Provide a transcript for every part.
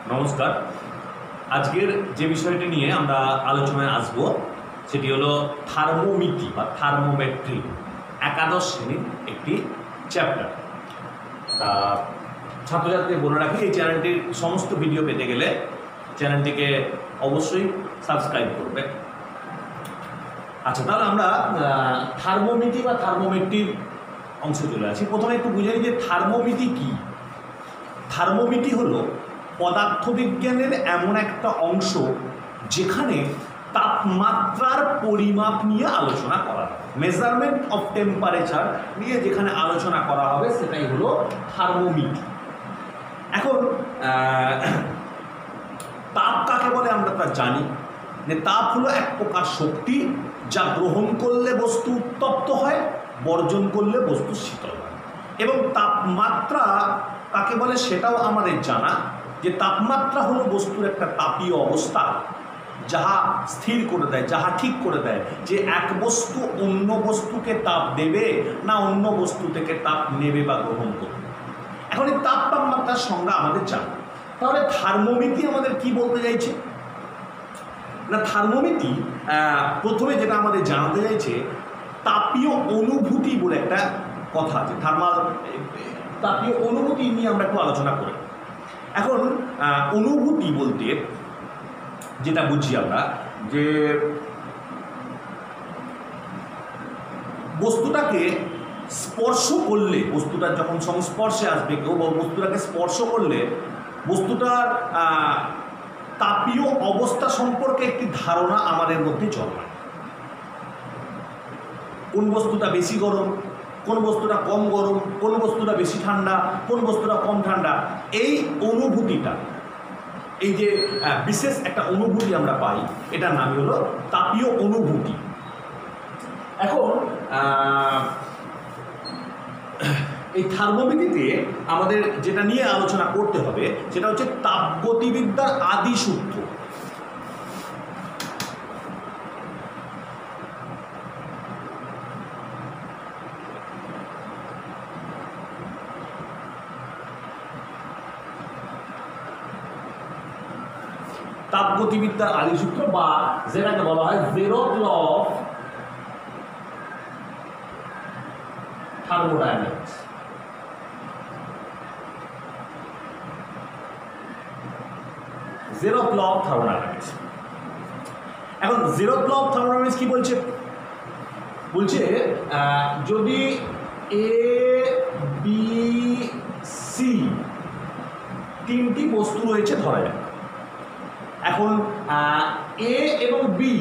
নমস্কার। আজকের যে বিষয়টি নিয়ে আমরা আলোচনায় আসব সেটি হলো থার্মোমিটি বা থার্মোমেট্রি, একাদশ শ্রেণীর একটি চ্যাপ্টার। ছাত্রছাত্রী বলে রাখি, এই চ্যানেলটির সমস্ত ভিডিও পেতে গেলে চ্যানেলটিকে অবশ্যই সাবস্ক্রাইব করবে। আচ্ছা, তাহলে আমরা থার্মোমিটি বা থার্মোমেট্রির অংশে চলে আসি। প্রথমে একটু বুঝে নিই যে থার্মোমিটি কী। থার্মোমিটি হলো পদার্থবিজ্ঞানের এমন একটা অংশ যেখানে তাপমাত্রার পরিমাপ নিয়ে আলোচনা করা হবে। মেজারমেন্ট অফ টেম্পারেচার নিয়ে যেখানে আলোচনা করা হবে সেটাই হলো থার্মোমিটি। এখন তাপ কাকে বলে আমরা তা জানি যে তাপ হলো এক প্রকার শক্তি যা গ্রহণ করলে বস্তু উত্তপ্ত হয়, বর্জন করলে বস্তু শীতল হয়। এবং তাপমাত্রা কাকে বলে সেটাও আমাদের জানা, যে তাপমাত্রা হলো বস্তুর একটা তাপীয় অবস্থা যাহা স্থির করে দেয়, যাহা ঠিক করে দেয় যে এক বস্তু অন্য বস্তুকে তাপ দেবে না অন্য বস্তু থেকে তাপ নেবে বা গ্রহণ করবে। এখন এই তাপমাত্রার সংজ্ঞা আমাদের জানা। তাহলে থার্মোমিটি আমাদের কি বলতে চাইছে না, থার্মোমিটি প্রথমে যেটা আমাদের জানাতে চাইছে, তাপীয় অনুভূতি বলে একটা কথা আছে। তাপীয় অনুভূতি নিয়ে আমরা একটু আলোচনা করি। এখন অনুভূতি বলতে যেটা বুঝি আমরা, যে বস্তুটাকে স্পর্শ করলে, বস্তুটার যখন সংস্পর্শে আসবে কেউ বা বস্তুটাকে স্পর্শ করলে বস্তুটার তাপীয় অবস্থা সম্পর্কে একটি ধারণা আমাদের মধ্যে জন্মায়। কোন বস্তুটা বেশি গরম, কোন বস্তুটা কম গরম, কোন বস্তুটা বেশি ঠান্ডা, কোন বস্তুটা কম ঠান্ডা, এই অনুভূতিটা, এই যে বিশেষ একটা অনুভূতি আমরা পাই, এটার নাম হলো তাপীয় অনুভূতি। এখন এই থার্মোমিটিতে আমাদের যেটা নিয়ে আলোচনা করতে হবে সেটা হচ্ছে তাপগতিবিদ্যার আদি সূত্র। তাপগতিবিদ্যার আদি সূত্র, বা যেটাকে বলা হয় zeroth law of thermodynamics. Zeroth law of thermodynamics. এখন জেরোথ ল অফ থার্মোডাইনামিক্স কি বলছে? বলছে যদি এ বি সি তিনটি বস্তু রয়েছে ধরা যাক। এখন এ এবং বি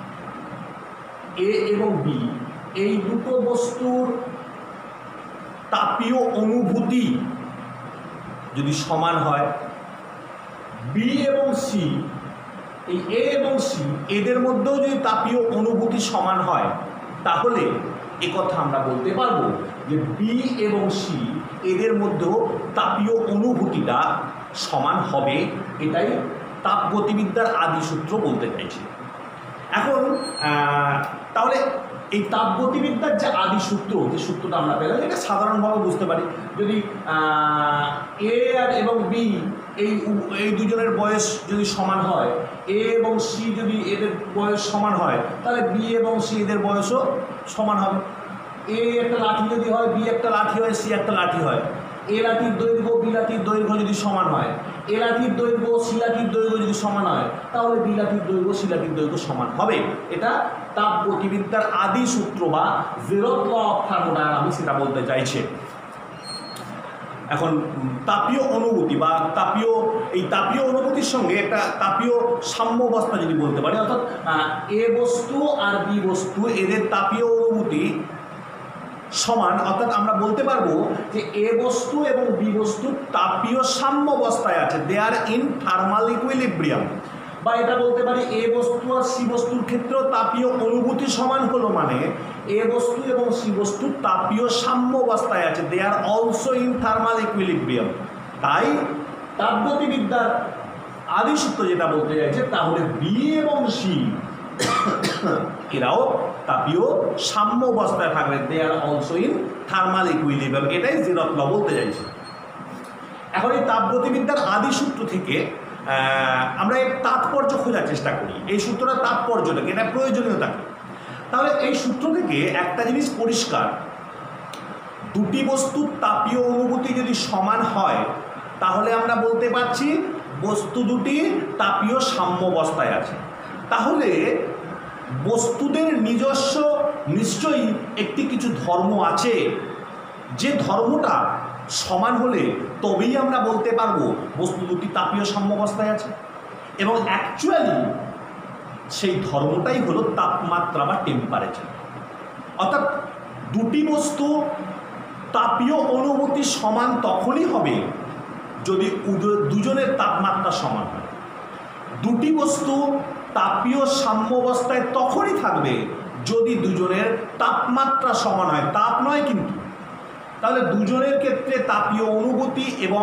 এই দুটো বস্তুর তাপীয় অনুভূতি যদি সমান হয়, বি এবং সি, এই এ এবং সি এদের মধ্যেও যদি তাপীয় অনুভূতি সমান হয়, তাহলে একথা আমরা বলতে পারবো যে বি এবং সি এদের মধ্যেও তাপীয় অনুভূতিটা সমান হবে। এটাই তাপগতিবিদ্যার আদি সূত্র বলতে চাইছি। এখন তাহলে এই তাপগতিবিদ্যার যে আদি সূত্র, যে সূত্রটা আমরা পেলাম, এটা সাধারণভাবে বুঝতে পারি। যদি এ আর এবং বি এই দুজনের বয়স যদি সমান হয়, এ এবং সি যদি এদের বয়স সমান হয়, তাহলে বি এবং সি এদের বয়সও সমান হবে। এ একটা লাঠি যদি হয়, বি একটা লাঠি হয়, সি একটা লাঠি হয়, এ লাঠির দৈর্ঘ্য বি লাঠির দৈর্ঘ্য যদি সমান হয়, এ লাঠির দৈর্ঘ্য সি লাঠির দৈর্ঘ্য যদি সমান হয়, তাহলে বি লাঠির দৈর্ঘ্য সি লাঠির দৈর্ঘ্য সমান হবে। এটা তাপগতিবিদ্যার আদি সূত্র বা জেরোথ ল অফ থার্মোডাইনামিক্স সেটা বলতে চাইছে। এখন তাপীয় অনুভূতি বা তাপীয় অনুভূতির সঙ্গে একটা তাপীয় সাম্যাবস্থা যদি বলতে পারি, অর্থাৎ এ বস্তু আর বি বস্তু এদের তাপীয় অনুভূতি সমান, অর্থাৎ আমরা বলতে পারবো যে এ বস্তু এবং বি বস্তু তাপীয় সাম্যাবস্থায় আছে, they are in thermal equilibrium. বা এটা বলতে পারি এ বস্তু আর সি বস্তুর ক্ষেত্রেও তাপীয় অনুভূতি সমান হলো, মানে এ বস্তু এবং সি বস্তু তাপীয় সাম্যাবস্থায় আছে, they are also in thermal equilibrium. তাই তাপগতিবিদ্যার আদি সূত্র যেটা বলতে চাইছে, তাহলে বি এবং সি এরাও তাপীয় সাম্য অবস্থায় থাকবে, they are also in thermal equilibrium. এটাই জেরোথ ল বলতে চাইছে। এখন এই তাপগতিবিদ্যার আদি সূত্র থেকে আমরা এর তাৎপর্য খোঁজার চেষ্টা করি, এই সূত্রটা তাৎপর্যটাকে, এটা প্রয়োজনীয়তাকে। তাহলে এই সূত্র থেকে একটা জিনিস পরিষ্কার, দুটি বস্তুর তাপীয় অনুভূতি যদি সমান হয় তাহলে আমরা বলতে পারছি বস্তু দুটি তাপীয় সাম্যাবস্থায় আছে। তাহলে বস্তুদের নিজস্ব নিশ্চয়ই একটি কিছু ধর্ম আছে, যে ধর্মটা সমান হলে তবেই আমরা বলতে পারবো বস্তু দুটি তাপীয় সাম্যাবস্থায় আছে। এবং অ্যাকচুয়ালি সেই ধর্মটাই হলো তাপমাত্রা বা টেম্পারেচার। অর্থাৎ দুটি বস্তু তাপীয় অনুভূতি সমান তখনই হবে যদি দুজনের তাপমাত্রা সমান হয়। দুটি বস্তু তাপীয় সাম্যাবস্থায় তখনই থাকবে যদি দুজনের তাপমাত্রা সমান হয়, তাপ নয় কিন্তু। তাহলে দুজনের ক্ষেত্রে তাপীয় অনুভূতি এবং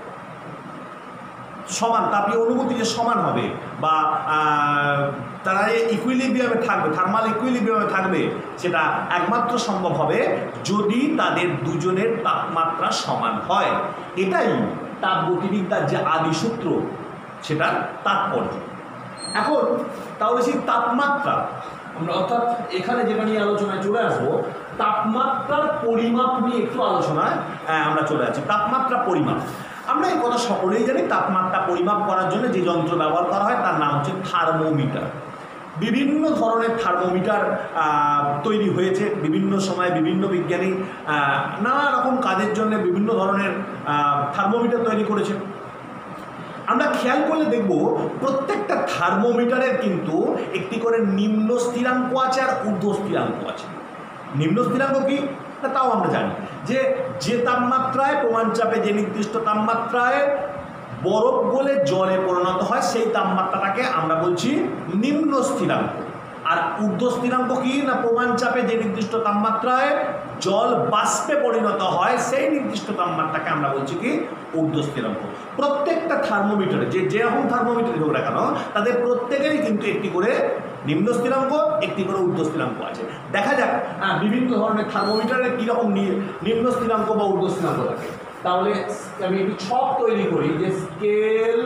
সমান, তাপীয় অনুভূতি যে সমান হবে বা তারা ইকুইলিব্রিয়ামে থাকবে, থার্মাল ইকুইলিব্রিয়ামে থাকবে, সেটা একমাত্র সম্ভব হবে যদি তাদের দুজনের তাপমাত্রা সমান হয়। এটাই তাপগতিবিদ্যার যে আদি সূত্র, সেটার তাৎপর্য। এখন তাহলে সেই তাপমাত্রা আমরা, অর্থাৎ এখানে যেটা নিয়ে আলোচনায় চলে আসবো, তাপমাত্রার পরিমাপ নিয়ে একটু আলোচনায় আমরা চলে আসছি। তাপমাত্রা পরিমাপ, আমরা এই কথা সকলেই জানি। তাপমাত্রা পরিমাপ করার জন্য যে যন্ত্র ব্যবহার করা হয় তার নাম হচ্ছে থার্মোমিটার। বিভিন্ন ধরনের থার্মোমিটার তৈরি হয়েছে বিভিন্ন সময়, বিভিন্ন বিজ্ঞানী নানা রকম কাজের জন্য বিভিন্ন ধরনের থার্মোমিটার তৈরি করেছে। আমরা খেয়াল করলে দেখব প্রত্যেকটা থার্মোমিটারের কিন্তু একটি করে নিম্ন স্থিরাঙ্ক আছে আর ঊর্ধ্ব স্থিরাঙ্ক আছে। নিম্ন স্থিরাঙ্ক কি তাও আমরা জানি, যে তাপমাত্রায় প্রমাণচাপে, যে নির্দিষ্ট তাপমাত্রায় বরফ গলে জলে পরিণত হয় সেই তাপমাত্রাটাকে আমরা বলছি নিম্ন স্থিরাঙ্ক। আর ঊর্ধ্ব স্থিরাঙ্ক কি না, প্রমাণচাপে যে নির্দিষ্ট তাপমাত্রায় জল বাষ্পে পরিণত হয় সেই নির্দিষ্ট তাপমাত্রাকে আমরা বলছি কি ঊর্ধ্ব স্থিরাঙ্ক। প্রত্যেকটা থার্মোমিটারে যেরকম থার্মোমিটারই হোক না কেন, তাদের প্রত্যেকেরই কিন্তু একটি করে নিম্ন স্থিরাঙ্ক, একটি করে ঊর্ধ্ব স্থিরাঙ্ক আছে। দেখা যাক বিভিন্ন ধরনের থার্মোমিটারের কীরকম নিম্ন স্থিরাঙ্ক বা ঊর্ধ্ব স্থিরাঙ্ক থাকে। তাহলে আমি একটু ছক তৈরি করি, যে স্কেল,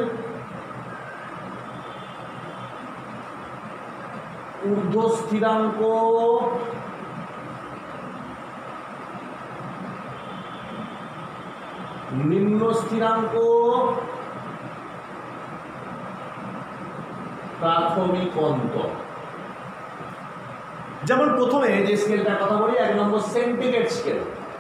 ঊর্ধ্ব স্থিরাঙ্ক, নিম্ন স্থিরাঙ্ক, প্রাথমিক অন্তর। যেমন প্রথমে যে স্কেলটার কথা বলি, 1 নম্বর সেন্টিগ্রেড স্কেল।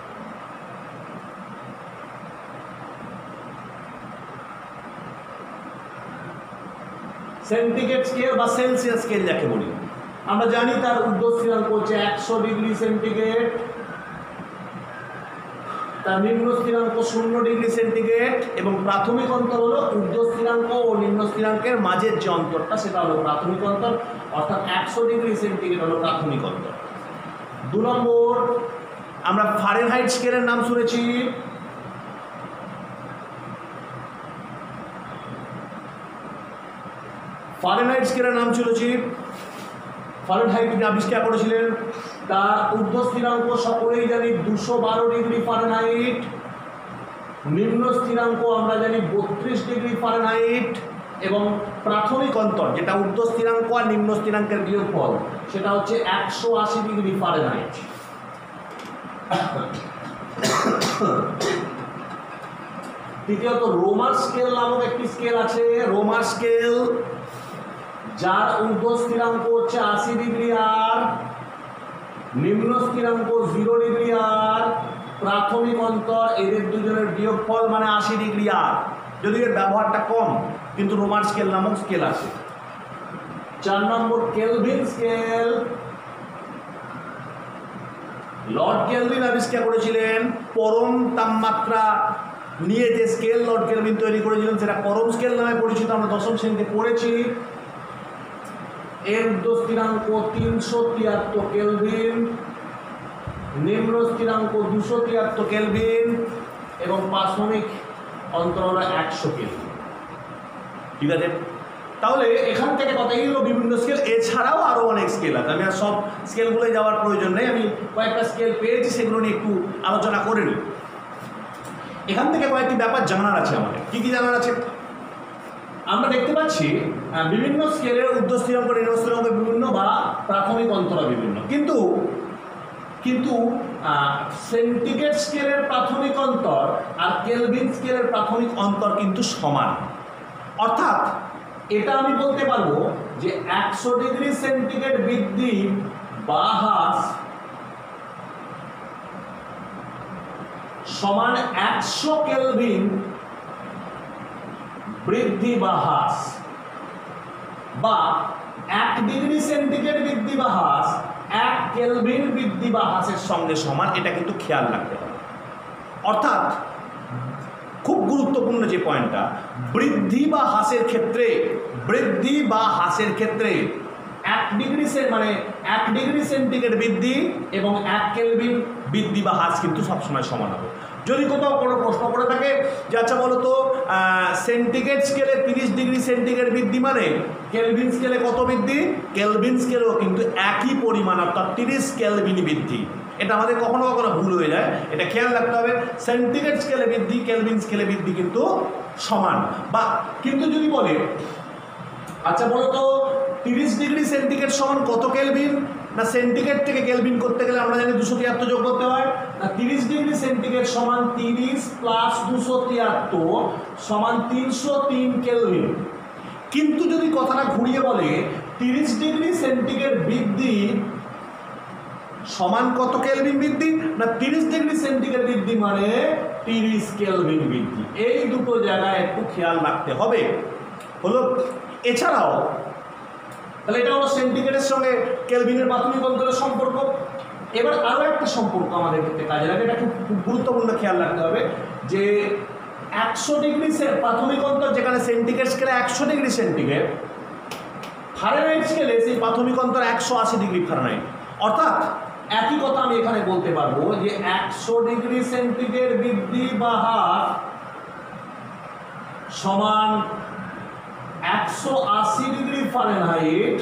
সেন্টিগ্রেড স্কেল বা সেলসিয়াস স্কেল যাকে বলি, আমরা জানি তার ঊর্ধ্ব স্থিরাঙ্ক হচ্ছে 100 ডিগ্রি সেন্টিগ্রেড, তার নিম্ন স্থিরাঙ্ক 0 ডিগ্রি সেন্টিগ্রেড, এবং প্রাথমিক অন্তর হলো ঊর্ধ্ব স্থিরাঙ্ক ও নিম্ন স্থিরাঙ্কের মাঝের যে অন্তরটা, সেটা হলো প্রাথমিক অন্তর। অর্থাৎ 100 ডিগ্রি সেন্টিগ্রেড হলো প্রাথমিক অন্তর। 2 নম্বর, আমরা ফারেনহাইট স্কেলের নাম শুনেছি। ফারেনহাইট স্কেলের নাম শুনেছি। ফারেনহাইট যিনি আবিষ্কার করেছিলেন, তার ঊর্ধ্ব স্থিরাঙ্ক সকলেই জানি 212 ডিগ্রি ফারেনহাইট, নিম্ন স্থিরাঙ্ক আমরা জানি 32 ডিগ্রি ফারেনহাইট, এবং প্রাথমিক অন্তর যেটা ঊর্ধ্ব স্থিরাঙ্ক আর নিম্ন স্থিরাঙ্কের বিয়োগফল, সেটা হচ্ছে 180 ডিগ্রি ফারেনহাইট। তৃতীয়ত, রোমার স্কেল নামক একটি স্কেল আছে। রোমার স্কেল, যার ঊর্ধ্ব স্থিরাঙ্ক হচ্ছে 80 ডিগ্রি আর, নিম্ন স্থিরাঙ্ক 0 ডিগ্রি আর, প্রাথমিক অন্তর এদের দুজনের বিয়োগফল মানে 80 ডিগ্রি আর। যদি এর ব্যবহারটা কম, কিন্তু রোমার স্কেল নামক স্কেল আছে। 4 নম্বর কেলভিন স্কেল। লর্ড কেলভিন আবিষ্কার করেছিলেন। পরম তাপমাত্রা নিয়ে যে স্কেল লর্ড কেলভিন তৈরি করেছিলেন সেটা পরম স্কেল নামে পরিচিত, আমরা 10ম শ্রেণীতে পড়েছি। এর ঊর্ধ্ব স্থিরাঙ্ক 373 কেলভিন, নিম্ন স্থিরাঙ্ক 273 কেলভিন, এবং প্রাথমিক অন্তর হলো 100 কেলভিন। ঠিক আছে, তাহলে এখান থেকে কথা এই হলো বিভিন্ন স্কেল। এছাড়াও আরও অনেক স্কেল আছে, আমি আর সব স্কেলগুলোয় যাওয়ার প্রয়োজন নেই। আমি কয়েকটা স্কেল পেয়েছি, সেগুলো নিয়ে একটু আলোচনা করে নিই। এখান থেকে কয়েকটি ব্যাপার জানার আছে আমাদের। কী কী জানার আছে? আমরা পাচ্ছি বিভিন্ন স্কেলের ঊর্ধ্ব স্থিরাঙ্ক নিম্ন স্থিরাঙ্ক বিভিন্ন বা প্রাথমিক অন্তরা বিভিন্ন, কিন্তু কিন্তু সেন্টিগ্রেড স্কেলের প্রাথমিক অন্তর আর কেলভিন স্কেলের প্রাথমিক অন্তর কিন্তু সমান। অর্থাৎ এটা আমি বলতে পারবো যে 100 ডিগ্রি সেন্টিগ্রেড বৃদ্ধি বা হ্রাস সমান 100 কেলভিন বৃদ্ধি বা হ্রাস, বা 1 ডিগ্রি সেন্টিগ্রেড বৃদ্ধি বা হ্রাস 1 কেলভিন বৃদ্ধি বা হ্রাসের সঙ্গে সমান। এটা কিন্তু খেয়াল রাখতে হবে। অর্থাৎ খুব গুরুত্বপূর্ণ যে পয়েন্টটা, বৃদ্ধি বা হ্রাসের ক্ষেত্রে 1 ডিগ্রি মানে 1 ডিগ্রি সেন্টিগ্রেড বৃদ্ধি এবং 1 কেলভিন বৃদ্ধি বা হ্রাস কিন্তু সবসময় সমান হবে। যদি কোথাও কোনো প্রশ্ন করে থাকে যে আচ্ছা বলো তো সেন্টিগ্রেড স্কেলে 30 ডিগ্রি সেন্টিগ্রেড বৃদ্ধি মানে কেলভিন স্কেলে কত বৃদ্ধি? কেলভিন স্কেলেও কিন্তু একই পরিমাণ, অর্থাৎ 30 কেলভিন বৃদ্ধি। এটা আমাদের কখনো কখনো ভুল হয়ে যায়, এটা খেয়াল রাখতে হবে। সেন্টিগ্রেড স্কেলে বৃদ্ধি, কেলভিন স্কেলে বৃদ্ধি কিন্তু সমান। বা কিন্তু যদি বলে আচ্ছা বলো তো 30 ডিগ্রি সেন্টিগ্রেড সমান কত কেলভিন? না সেন্টিগ্রেড থেকে কেলভিন করতে গেলে আমরা জানি 273 যোগ করতে হয়। না 30 ডিগ্রি সেন্টিগ্রেড সমান 30 প্লাস 273 সমান 303 কেলভিন। কিন্তু যদি কথাটা ঘুরিয়ে বলে 30 ডিগ্রি সেন্টিগ্রেড বৃদ্ধি সমান কত কেলভিন বৃদ্ধি? না 30 ডিগ্রি সেন্টিগ্রেড বৃদ্ধি মানে 30 কেলভিন বৃদ্ধি। এই দুটো জায়গায় একটু খেয়াল রাখতে হবে হলো। এছাড়াও তাহলে এটা হলো সেন্টিগ্রেডের সঙ্গে কেলভিনের প্রাথমিক অন্তরের সম্পর্ক। এবার আরও একটা সম্পর্ক আমাদের ক্ষেত্রে কাজে লাগে, এটা খুব গুরুত্বপূর্ণ খেয়াল রাখতে হবে যে 100 ডিগ্রি প্রাথমিক অন্তর যেখানে সেন্টিগ্রেড স্কেলে 100 ডিগ্রি সেন্টিগ্রেড, ফারেনহাইট স্কেলে সেই প্রাথমিক অন্তর 180 ডিগ্রি ফারেনহাইট। অর্থাৎ একই কথা আমি এখানে বলতে পারবো যে 100 ডিগ্রি সেন্টিগ্রেড বৃদ্ধি বা হ্রাস সমান 180 ডিগ্রি ফারেনহাইট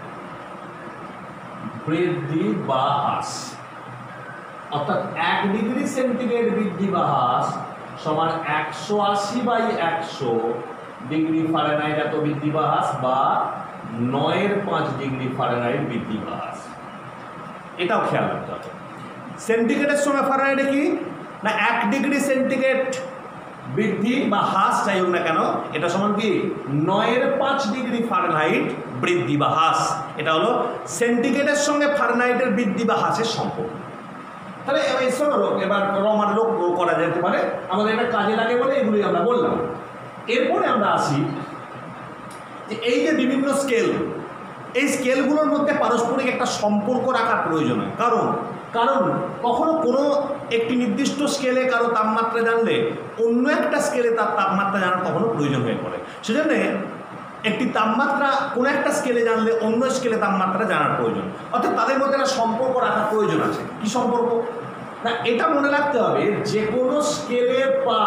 বৃদ্ধি বা হ্রাস। অর্থাৎ 1 ডিগ্রি সেন্টিগ্রেড বৃদ্ধি বা হ্রাস সমান 180/100 ডিগ্রি ফারেনহাইট এত বৃদ্ধি বা হ্রাস, বা 9.5 ডিগ্রি ফারেনহাইট বৃদ্ধি বা হ্রাস। এটাও খেয়াল রাখতে হবে। সেন্টিগ্রেডের সঙ্গে ফারেনহাইটে কি না 1 ডিগ্রি সেন্টিগ্রেড বৃদ্ধি বা হ্রাস যাই হোক না কেন এটা সমান কি 9.5 ডিগ্রি ফারেনহাইট বৃদ্ধি বা হ্রাস। এটা হলো সেন্টিগ্রেডের সঙ্গে ফারেনহাইটের বৃদ্ধি বা হ্রাসের সম্পর্ক। তাহলে এবার রমান রোগ করা যেতে পারে, আমাদের এটা কাজে লাগে বলে এগুলি আমরা বললাম। এরপরে আমরা আসি যে এই যে বিভিন্ন স্কেল, এই স্কেলগুলোর মধ্যে পারস্পরিক একটা সম্পর্ক রাখার প্রয়োজন হয়। কারণ কখনো কোনো একটি নির্দিষ্ট স্কেলে কারো তাপমাত্রা জানলে অন্য একটা স্কেলে তার তাপমাত্রা জানার কখনো প্রয়োজন হয়ে পড়ে। সেজন্য একটি তাপমাত্রা কোনো একটা স্কেলে জানলে অন্য স্কেলে তাপমাত্রা জানার প্রয়োজন, অর্থাৎ তাদের মধ্যে একটা সম্পর্ক রাখার প্রয়োজন আছে। কি সম্পর্ক? না এটা মনে রাখতে হবে যে কোনো স্কেলের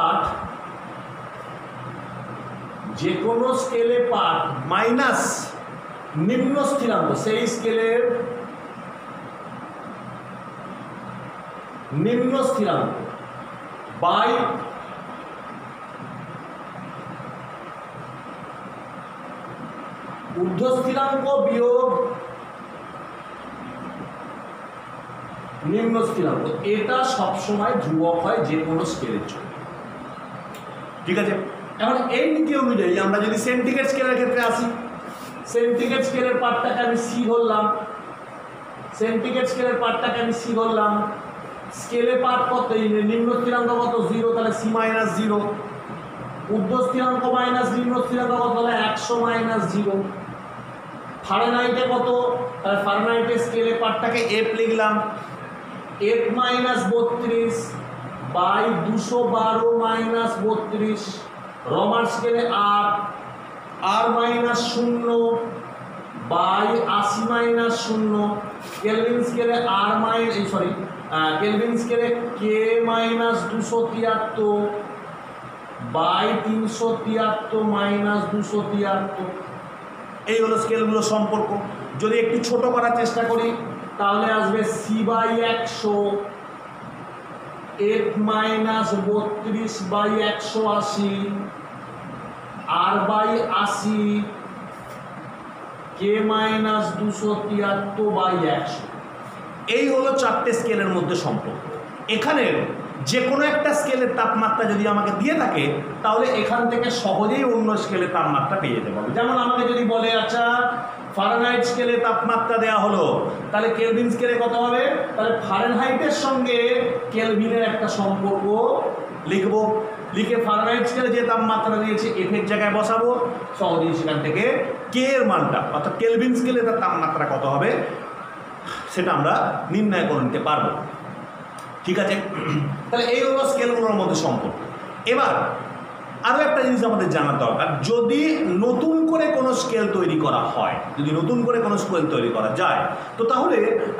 পাঠ মাইনাস নিম্ন স্থিরাঙ্ক, সেই স্কেলের নিম্ন স্থিরাঙ্ক বাই ঊর্ধ্ব স্থিরাঙ্ক বিয়োগ নিম্ন স্থিরাঙ্ক, এটা সবসময় ধ্রুবক হয় যে কোনো স্কেলের জন্য। ঠিক আছে, এখন এই নীতি অনুযায়ী আমরা যদি সেন্টিগ্রেড স্কেলের ক্ষেত্রে আসি, সেন্টিগ্রেড স্কেলের পার্টটাকে আমি সি ধরলাম, স্কেলের পার্ট কত? নিম্ন স্থিরাঙ্ক কত? 0, তাহলে সি মাইনাস 0। ঊর্ধ্ব স্থিরাঙ্ক মাইনাস নিম্ন স্থিরাঙ্ক কত? তাহলে 100 মাইনাস 0। ফারেনহাইটে কত? তাহলে ফারেনহাইটের স্কেলের পার্টটাকে এফ লিখলাম, F minus 32 by 212 minus 32। Roman স্কেলে আর মাইনাস 0 বাই 80 মাইনাস 0। কেলভিন স্কেলে কেলভিন স্কেলে কে মাইনাস 273 বাই 373 মাইনাস 273। এই হলো স্কেলগুলোর সম্পর্ক। যদি একটু ছোট করার চেষ্টা করি তাহলে আসবে C by 100 F minus 32 by 180 r/80 k - 273/100। এই হলো চারটে স্কেলের মধ্যে সম্পর্ক। এখানে যে কোনো একটা স্কেলের তাপমাত্রা যদি আমাকে দিয়ে থাকে তাহলে এখান থেকে সহজেই অন্য স্কেলের তাপমাত্রা পেয়ে যেতে পারবো। যেমন আমাকে যদি বলে আচ্ছা ফারেনহাইট স্কেলে তাপমাত্রা দেওয়া হলো, তাহলে কেলভিন স্কেলে কত হবে? তাহলে ফারেনহাইটের সঙ্গে কেলভিনের একটা সম্পর্ক লিখবো, লিখে ফারেনহাইট স্কেলে যে তাপমাত্রা দিয়েছে এফ এর জায়গায় বসাবো, সহজেই সেখান থেকে কে এর মানটা অর্থাৎ কেলভিন স্কেলে তার তাপমাত্রা কত হবে সেটা আমরা নির্ণয় করে নিতে পারবো। ঠিক আছে, তাহলে এই হলো স্কেলগুলোর মধ্যে সম্পর্ক। এবার আরও একটা জিনিস আমাদের জানার দরকার, যদি নতুন করে কোনো স্কেল তৈরি করা হয়, যদি নতুন করে কোনো স্কেল তৈরি করা যায়, তো তাহলে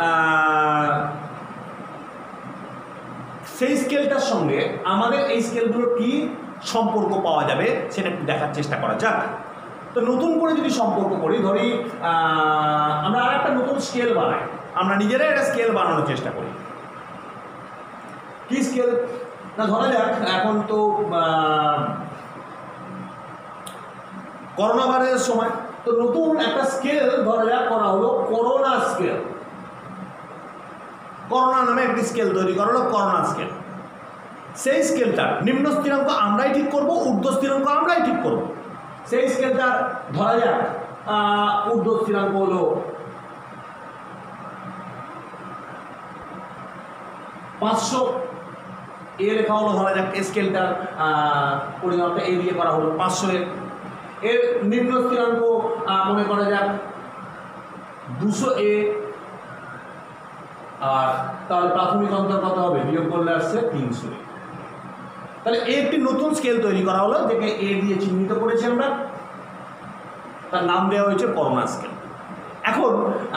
সেই স্কেলটার সঙ্গে আমাদের এই স্কেলগুলোর কি সম্পর্ক পাওয়া যাবে সেটা একটু দেখার চেষ্টা করা যাক। তো নতুন করে যদি সম্পর্ক করি, ধরি আমরা আর একটা নতুন স্কেল বানাই, আমরা নিজেরাই একটা স্কেল বানানোর চেষ্টা করি। কি স্কেল না, ধরা যাক এখন তো করোনা ভাইরাসের সময়, তো নতুন একটা স্কেল ধরা যাক করা হলো করোনা স্কেল। করোনা নামে একটি স্কেল তৈরি করা হলো করোনা স্কেল। সেই স্কেলটা নিম্ন স্থিরাঙ্ক আমরাই ঠিক করব, ঊর্ধ্ব স্থিরাঙ্ক আমরাই ঠিক করব। সেই স্কেলটা ধরা যাক ঊর্ধ্ব স্থিরাঙ্ক হলো 500, এ লেখা হলো, ধরা যাক স্কেলটার পরিমাপটা এ দিয়ে করা হলো 500 এর নিম্ন স্থিরাঙ্ক মনে করা যাক 200A, আর তাহলে প্রাথমিক অন্তর কত হবে, বিয়োগ করলে আসছে 300। তাহলে একটি নতুন স্কেল তৈরি করা হলো, যেটাকে এ দিয়ে চিহ্নিত করেছি আমরা, তার নাম দেওয়া হয়েছে করোনা স্কেল। এখন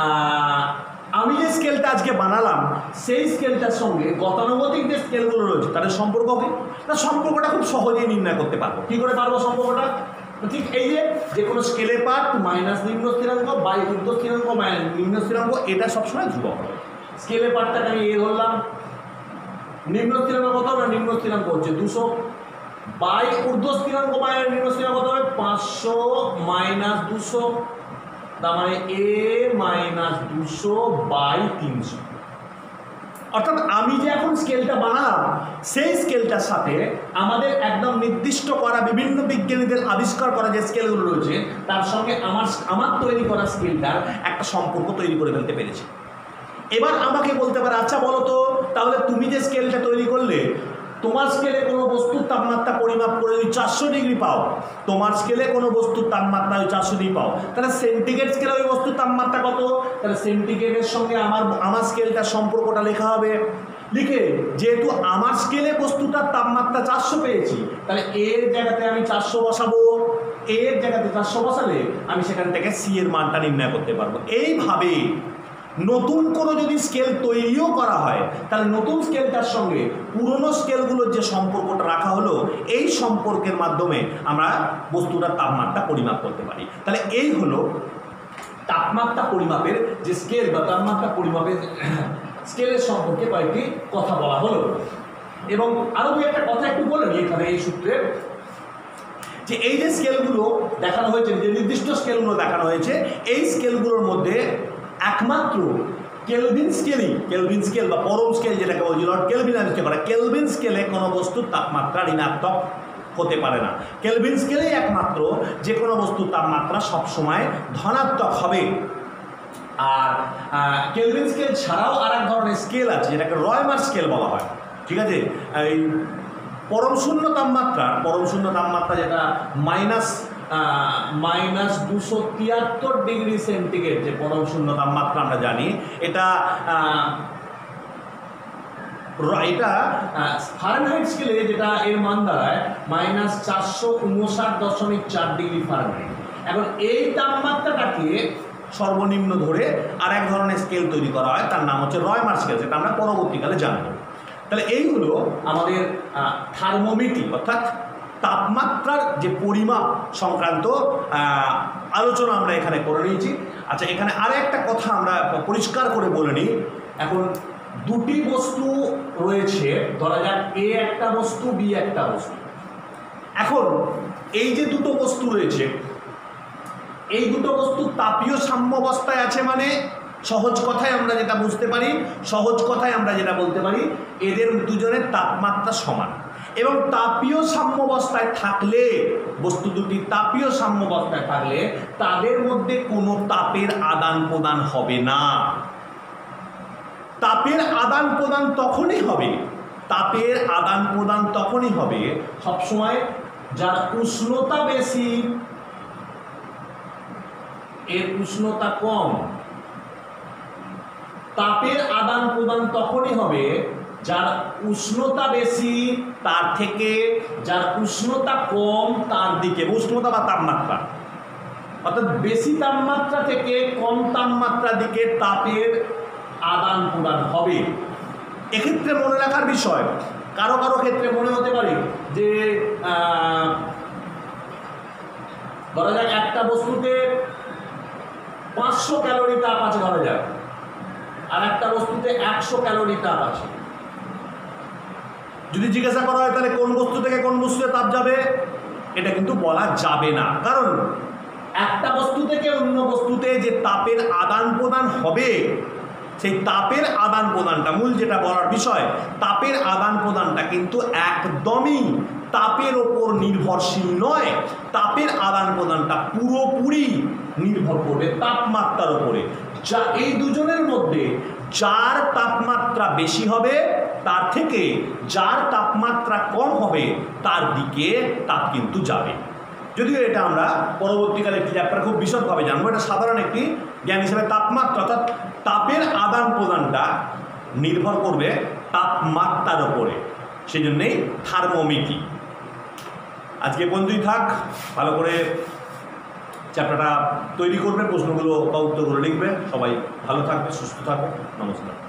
আমি যে স্কেলটা আজকে বানালাম সেই স্কেলটার সঙ্গে গতানুগতিক যে স্কেলগুলো রয়েছে তাদের সম্পর্ক কি না, সম্পর্কটা খুব সহজেই নির্ণয় করতে পারবো। কী করে পারবো সম্পর্কটা? ঠিক এই যে কোনো স্কেলের পার্ট মাইনাস নিম্ন স্থিরাঙ্ক বাই ঊর্ধ্ব স্থিরাঙ্ক মাইনাস নিম্ন স্থিরাঙ্ক, এটা সবসময় ধ্রুবক হবে। স্কেলের পার্টটাকে আমি এ ধরলাম, নিম্ন স্থিরাঙ্ক কত হবে, নিম্ন স্থিরাঙ্ক হচ্ছে 200 বাই ঊর্ধ্ব স্থিরাঙ্ক মাইনাস নিম্ন স্থিরাঙ্ক কত হবে 500 মাইনাস 200, তার মানে এ মাইনাস 200 বাই 300। অর্থাৎ আমি যে এখন স্কেলটা বানালাম সেই স্কেলটার সাথে আমাদের একদম নির্দিষ্ট করা বিভিন্ন বিজ্ঞানীদের আবিষ্কার করা যে স্কেলগুলো রয়েছে তার সঙ্গে আমার তৈরি করা স্কেলটার একটা সম্পর্ক তৈরি করে ফেলতে পেরেছি। এবার আমাকে বলতে পারে আচ্ছা বলো তো, তাহলে তুমি যে স্কেলটা তৈরি করলে তোমার স্কেলে কোনো বস্তুর তাপমাত্রা পরিমাপ করে যদি 400 ডিগ্রি পাও, তোমার স্কেলে কোনো বস্তুর তাপমাত্রা ওই 400 ডিগ্রি পাও, তাহলে সেন্টিগ্রেড স্কেলে ওই বস্তুর তাপমাত্রা কত? তাহলে সেন্টিগ্রেডের সঙ্গে আমার স্কেলটার সম্পর্কটা লেখা হবে। লিখে যেহেতু আমার স্কেলে বস্তুটার তাপমাত্রা 400 পেয়েছি, তাহলে এর জায়গাতে আমি 400 বসাবো, এর জায়গাতে 400 বসালে আমি সেখান থেকে সি এর মানটা নির্ণয় করতে পারবো। এইভাবে নতুন কোনো যদি স্কেল তৈরিও করা হয় তাহলে নতুন স্কেলটার সঙ্গে পুরনো স্কেলগুলোর যে সম্পর্কটা রাখা হলো এই সম্পর্কের মাধ্যমে আমরা বস্তুটার তাপমাত্রা পরিমাপ করতে পারি। তাহলে এই হলো তাপমাত্রা পরিমাপের যে স্কেল বা তাপমাত্রা পরিমাপের স্কেলের সম্পর্কে কয়েকটি কথা বলা হলো। এবং আরও দু একটা কথা একটু বলে নিই এখানে এই সূত্রে, যে এই যে স্কেলগুলো দেখানো হয়েছে, যে নির্দিষ্ট স্কেলগুলো দেখানো হয়েছে, এই স্কেলগুলোর মধ্যে একমাত্র কেলভিন স্কেল বা পরম স্কেল যেটাকে বলছি লর্ড কেলভিন আবিষ্কার করা, কেলভিন স্কেলে কোনো বস্তুর তাপমাত্রা ঋণাত্মক হতে পারে না। কেলভিন স্কেলেই একমাত্র যে কোনো বস্তুর তাপমাত্রা সবসময় ধনাত্মক হবে। আর কেলভিন স্কেল ছাড়াও আর এক ধরনের স্কেল আছে যেটাকে রয়মার স্কেল বলা হয়। ঠিক আছে, এই পরম শূন্য তাপমাত্রা যেটা মাইনাস 273 ডিগ্রি সেন্টিগ্রেড যে পরম শূন্য তাপমাত্রা আমরা জানি, এটা ফারেনহাইট স্কেলে যেটা এর মান দাঁড়ায় মাইনাস 459.4 ডিগ্রি ফারেনহাইট। এখন এই তাপমাত্রাটাকে সর্বনিম্ন ধরে আর এক ধরনের স্কেল তৈরি করা হয়, তার নাম হচ্ছে রয়মার স্কেল, যেটা আমরা পরবর্তীকালে জানব। তাহলে এই হলো আমাদের থার্মোমিটার অর্থাৎ তাপমাত্রার যে পরিমাপ সংক্রান্ত আলোচনা আমরা এখানে করে নিয়েছি। আচ্ছা, এখানে আরও একটা কথা আমরা পরিষ্কার করে বলে নিই। এখন দুটি বস্তু রয়েছে, ধরা যাক এ একটা বস্তু, বি একটা বস্তু। এখন এই যে দুটো বস্তু রয়েছে, এই দুটো বস্তু তাপীয় সাম্যাবস্থায় আছে, মানে সহজ কথায় আমরা যেটা বুঝতে পারি, সহজ কথায় আমরা যেটা বলতে পারি, এদের দুজনের তাপমাত্রা সমান। এবং তাপীয় সাম্যাবস্থায় থাকলে, বস্তু দুটি তাপীয় সাম্যাবস্থায় থাকলে তাদের মধ্যে কোনো তাপের আদান প্রদান হবে না। তাপের আদান প্রদান তখনই হবে, তাপের আদান প্রদান তখনই হবে সবসময় যার উষ্ণতা বেশি, এর উষ্ণতা কম। তাপের আদান প্রদান তখনই হবে যার উষ্ণতা বেশি তার থেকে যার উষ্ণতা কম তার দিকে, উষ্ণতা বা তাপমাত্রা, অর্থাৎ বেশি তাপমাত্রা থেকে কম তাপমাত্রার দিকে তাপের আদান প্রদান হবে। এক্ষেত্রে মনে রাখার বিষয়, কারো কারো ক্ষেত্রে মনে হতে পারে যে ধরা যাক একটা বস্তুতে 500 ক্যালোরি তাপ আছে ধরা যাক, আর একটা বস্তুতে 100 ক্যালোরি তাপ আছে। যদি জিজ্ঞাসা করা হয় তাহলে কোন বস্তু থেকে কোন বস্তুতে তাপ যাবে, এটা কিন্তু বলা যাবে না। কারণ একটা বস্তু থেকে অন্য বস্তুতে যে তাপের আদান প্রদান হবে, সেই তাপের আদান প্রদানটা, মূল যেটা বলার বিষয়, তাপের আদান প্রদানটা কিন্তু একদমই তাপের ওপর নির্ভরশীল নয়। তাপের আদান প্রদানটা পুরোপুরি নির্ভর করবে তাপমাত্রার উপরে। যা এই দুজনের মধ্যে যার তাপমাত্রা বেশি হবে তার থেকে যার তাপমাত্রা কম হবে তার দিকে তাপ কিন্তু যাবে। যদিও এটা আমরা পরবর্তীকালে একটি চ্যাপ্টার খুব বিশদভাবে জানবো, এটা সাধারণ একটি জ্ঞান হিসেবে। তাপমাত্রা অর্থাৎ তাপের আদান প্রদানটা নির্ভর করবে তাপমাত্রার উপরে, সেই জন্যেই থার্মোমিটার। আজকে পর্যন্তই থাক, ভালো করে চ্যাপ্টারটা তৈরি করবে, প্রশ্নগুলো বা উত্তরগুলো লিখবে। সবাই ভালো থাকবে, সুস্থ থাকবে। নমস্কার।